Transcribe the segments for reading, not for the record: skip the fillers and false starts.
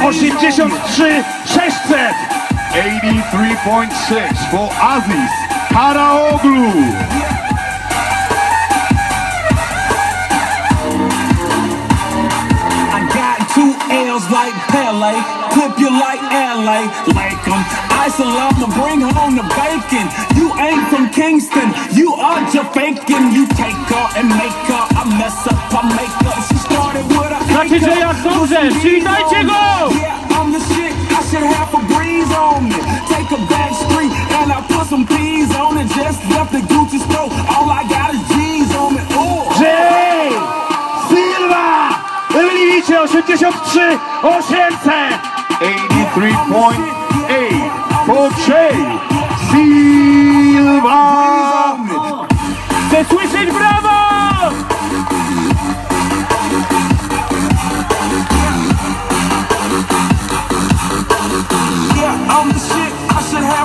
83 600. 83.6 for Aziz, Karaoglu. L's like Pele, clip you like LA, like 'em. Ice love to bring home the bacon. You ain't from Kingston, you are just faking. You take her and make her, I mess up her makeup. She started with a Znacie, jak dobrze, przywitajcie go! Yeah, I'm the shit, I should have a breeze on me. Take a back street and I put some peas on it. Just left the Gucci store, all I got is G's on me. Silva! Widzicie, 83 800. 83.8 for Silva. Chcę słyszeć brawo!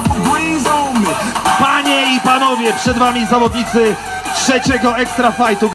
Panie i panowie, przed wami zawodnicy trzeciego Extra Fightu.